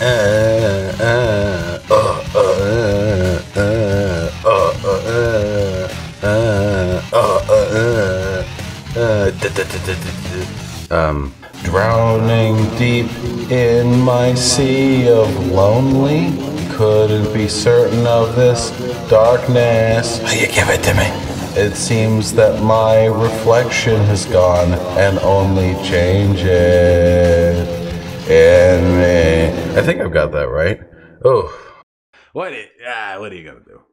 Drowning deep in my sea of lonely, couldn't be certain of this darkness. You give it to me. It seems that my reflection has gone and only changes in me. I think I've got that right. Oh. What are you gonna do?